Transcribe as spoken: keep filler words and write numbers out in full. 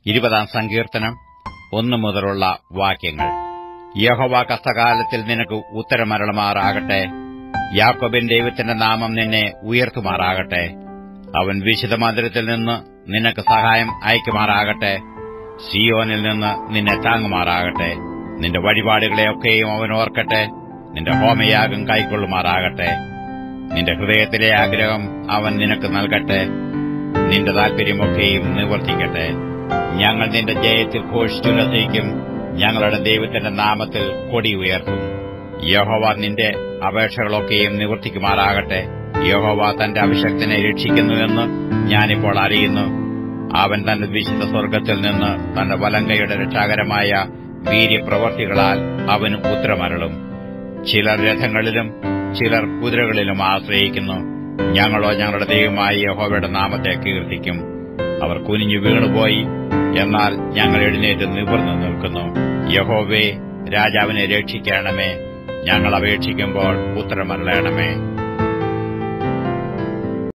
ഇരുപതാം സങ്കീർത്തനം ഒന്നു മുതലുള്ള വാക്യങ്ങൾ. യഹോവ കഷ്ടകാലത്തിൽ നിനക്ക് ഉത്തരമരുളുമാറാകട്ടെ. യാക്കോബിൻ ദൈവത്തിന്റെ നാമം നിന്നെ ഉയർത്തുമാറാകട്ടെ. അവൻ വിശുദ്ധ മന്ദിരത്തിൽ നിന്ന് നിനക്ക് സഹായം അയക്കുമാറാകട്ടെ. സിയോനിൽ നിന്ന് നിന്നെ താങ്ങുമാറാകട്ടെ. നിന്റെ വഴിപാടുകളെയൊക്കെയും അവൻ ഓർക്കട്ടെ. നിന്റെ ഹോമയാഗം കൈക്കൊള്ളുമാറാകട്ടെ. നിന്റെ ഹൃദയത്തിലെ ആഗ്രഹം അവൻ നിനക്ക് നൽകട്ടെ. നിന്റെ താൽപര്യമൊക്കെയും നിവർത്തിക്കട്ടെ. ഞങ്ങൾ നിന്റെ ജയത്തിൽ ഘോഷിച്ചുല്ലസിക്കും. ഞങ്ങളുടെ ദൈവത്തിന്റെ നാമത്തിൽ കൊടി ഉയർത്തും. യഹോവ നിന്റെ അപേക്ഷകളൊക്കെയും നിവർത്തിക്കുമാറാകട്ടെ. യഹോവ തന്റെ അഭിഷക്തനെ രക്ഷിക്കുന്നുവെന്ന് ഞാനിപ്പോൾ അറിയുന്നു. അവൻ തന്റെ വിശുദ്ധ സ്വർഗ്ഗത്തിൽ നിന്ന് തന്റെ വലങ്കയുടെ രക്ഷാകരമായ വീര്യപ്രവർത്തികളാൽ അവന് ഉത്തരമരുളും. ചിലർ രഥങ്ങളിലും ചിലർ കുതിരകളിലും ആശ്രയിക്കുന്നു. ഞങ്ങളോ ഞങ്ങളുടെ ദൈവമായ യഹോവയുടെ നാമത്തെ കീർത്തിക്കും. അവർ കുനിഞ്ഞു വീണുപോയി, എന്നാൽ ഞങ്ങൾ എഴുന്നേറ്റ് നിവർന്നു നിൽക്കുന്നു. യഹോവേ, രാജാവിനെ രക്ഷിക്കണമേ. ഞങ്ങൾ അപേക്ഷിക്കുമ്പോൾ ഉത്തരമരുളണമേ.